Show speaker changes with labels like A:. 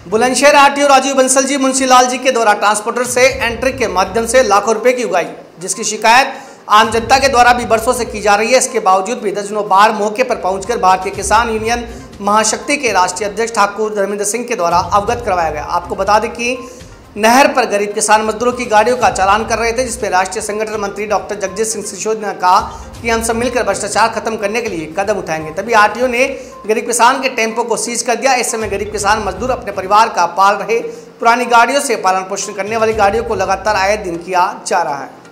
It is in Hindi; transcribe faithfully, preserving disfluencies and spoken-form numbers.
A: बुलंदशहर आरटीओ राजीव बंसल जी मुंशीलाल जी के द्वारा ट्रांसपोर्टर से एंट्री के माध्यम से लाखों रुपए की उगाही, जिसकी शिकायत आम जनता के द्वारा भी बरसों से की जा रही है। इसके बावजूद भी दर्जनों बार मौके पर पहुंचकर भारतीय किसान यूनियन महाशक्ति के राष्ट्रीय अध्यक्ष ठाकुर धर्मेंद्र सिंह के द्वारा अवगत करवाया गया। आपको बता दें कि नहर पर गरीब किसान मजदूरों की गाड़ियों का चालान कर रहे थे, जिसपे राष्ट्रीय संगठन मंत्री डॉक्टर जगजीत सिंह सिसोदिया ने कहा कि हम सब मिलकर भ्रष्टाचार खत्म करने के लिए कदम उठाएंगे। तभी आरटीओ ने गरीब किसान के टेम्पो को सीज कर दिया। इस समय गरीब किसान मजदूर अपने परिवार का पाल रहे। पुरानी गाड़ियों से पालन पोषण करने वाली गाड़ियों को लगातार आए दिन किया जा रहा है।